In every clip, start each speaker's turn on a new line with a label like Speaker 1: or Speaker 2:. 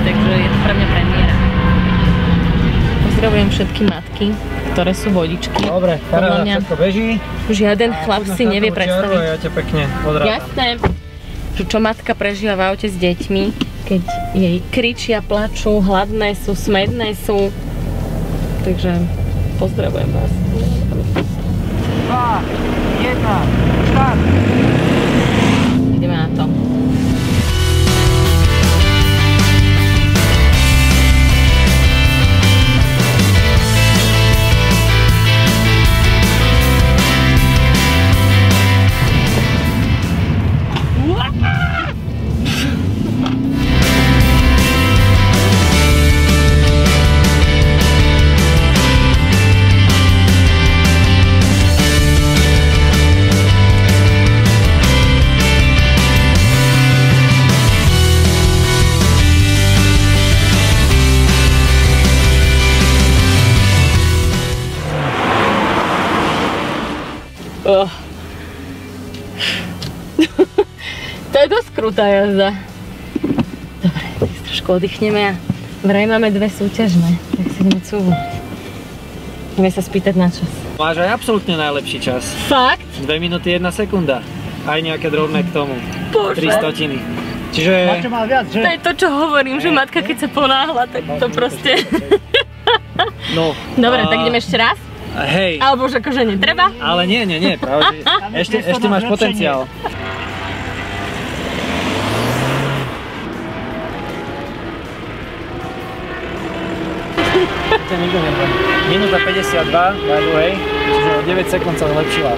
Speaker 1: takže je to pre mňa premiéra. Pozdravujem všetky matky, ktoré sú vodičky.
Speaker 2: Dobre, paráda, všetko beží.
Speaker 1: Žiaden chlap si nevie predstaviť.
Speaker 2: Ja ťa pekne odrátam.
Speaker 1: Jasné. Čo matka prežíva v aute s deťmi, keď jej kričia, plačú, hladné sú, smedné sú. Takže pozdravujem vás.
Speaker 2: 2, 1, štart!
Speaker 1: Ideme na to. To je dosť krutá jazda. Dobre, tak trošku oddychneme a vraj máme dve súťažné, tak si ideme cúvať. Ideme sa spýtať na čas.
Speaker 2: Máš aj absolútne najlepší čas.
Speaker 1: Fakt?
Speaker 2: 2 minúty 1 sekunda. Aj nejaké drobné k tomu.
Speaker 1: Bože.
Speaker 2: 300. Čiže...
Speaker 3: Maťo má viac, že?
Speaker 1: To je to, čo hovorím, že matka keď sa ponáhla, tak to proste...
Speaker 2: No.
Speaker 1: Dobre, tak ideme ešte raz?
Speaker 2: Hej.
Speaker 1: Alebo že akože netreba?
Speaker 2: Ale nie, práve, ešte máš potenciál. Minúta 52, by the way, čiže o 9 sekúnd sa zlepšila.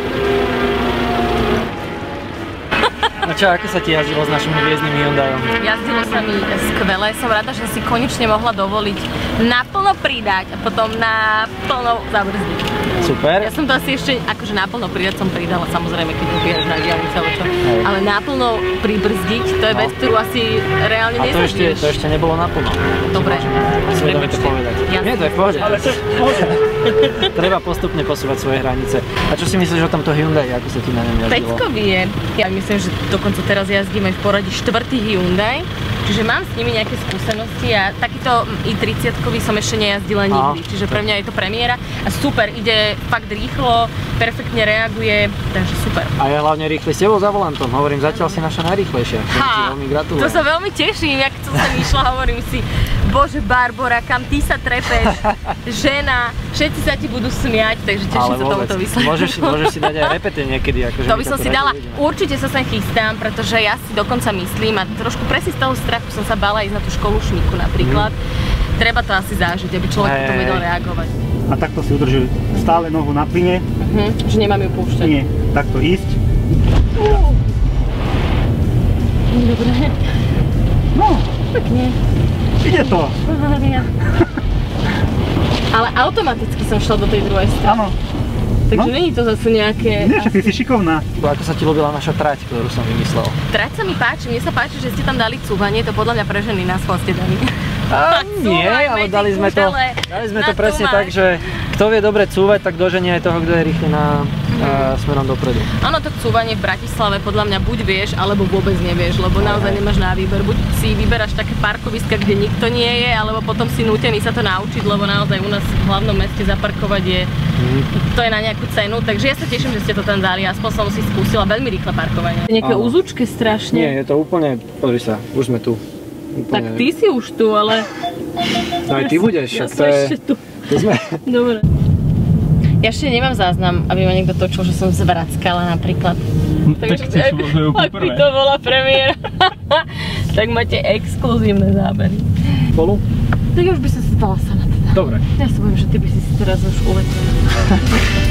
Speaker 2: No čo, ako sa ti jazdilo s našimi hviezdnymi Hyundaiom?
Speaker 1: Jazdilo sa mi skvelé, som rada, že si konečne mohla dovoliť naplno pridať a potom naplno zabrzdiť.
Speaker 2: Super.
Speaker 1: Ja som to asi ešte, akože naplno pridať som pridala, samozrejme, keď ubiehaš na diaľnici alebo čo. Ale naplno pribrzdiť, to je vec, ktorú asi reálne nezažiješ.
Speaker 2: A to ešte nebolo naplno.
Speaker 1: Dobre.
Speaker 2: Svedomie to povedať. Nie, to je v pohode.
Speaker 3: Ale to je v pohode.
Speaker 2: Treba postupne posúvať svoje hranice. A čo si myslíš o tomto Hyundai, ako sa ti na ňom jazdilo?
Speaker 1: Peckový je. Ja myslím, že dokonca teraz jazdím aj v poradí 4. Hyundai. Čiže mám s nimi nejaké skúsenosti a takýto i30-kový som ešte nejazdila nikdy. Čiže pre mňa je to premiéra a super, ide fakt rýchlo, perfektne reaguje, takže super.
Speaker 2: A je hlavne rýchly s tebou za volantom, hovorím, zatiaľ si naša najrýchlejšia. Veľmi gratulujem.
Speaker 1: To sa veľmi teším, jak som sa išla, hovorím si, bože Barbora, kam ty sa trepeš, žena, všetci sa ti budú smiať, takže teším sa tomuto výsledku.
Speaker 2: Môžeš si dať aj repete niekedy, akože
Speaker 1: to by som si dala, určite sa sem chystám, pretože ja si dokonca myslím a trošku presne z toho strachu som sa bála ísť na tú školu šmíku napríklad. Treba to asi zažiť, aby človek potom vedel reagovať.
Speaker 3: A takto si udržil stále nohu na plyne.
Speaker 1: Že nemám ju púšťať.
Speaker 3: Nie, takto ísť.
Speaker 1: Dobre.
Speaker 3: No,
Speaker 1: pekne.
Speaker 3: ide to.
Speaker 1: Ale automaticky som šla do tej druhej strany.
Speaker 3: Áno.
Speaker 1: Takže není to zase nejaké...
Speaker 3: Nie, že ty si šikovná.
Speaker 2: Ako sa ti ľúbila naša trať, ktorú som vymyslel?
Speaker 1: Trať sa mi páči, mne sa páči, že ste tam dali cúvanie, to podľa mňa pre ženy na schvál ste dali.
Speaker 2: Nie, ale dali sme to presne tak, že kto vie dobre cúvať, tak doženie aj toho, kto je rýchly na smerom dopredu.
Speaker 1: Áno, to cúvanie v Bratislave podľa mňa buď vieš, alebo vôbec nevieš, lebo naozaj nemáš na výber. Buď si vyberáš také parkoviska, kde nikto nie je, alebo potom si nútený sa to naučiť, lebo naozaj u nás v hlavnom meste zaparkovať je, to je na nejakú cenu, takže ja sa teším, že ste to tam dali, aspoň som si skúsila veľmi rýchle parkovanie. Nejaké úzučky strašne.
Speaker 2: Nie, je to úplne, pozri sa, už sme tu.
Speaker 1: Tak ty si už tu, ale...
Speaker 2: No aj ty budeš,
Speaker 1: ja som ešte tu. Dobre. Ja ešte nemám záznam, aby ma niekto točil, že som zvrackala napríklad. Takže ak by to bola premiéra, tak máte exkluzívne zábery.
Speaker 2: Spolu?
Speaker 1: Tak ja už by som si dala sa na teda.
Speaker 2: Dobre.
Speaker 1: Ja sa bojím, že ty by si teraz už uletel.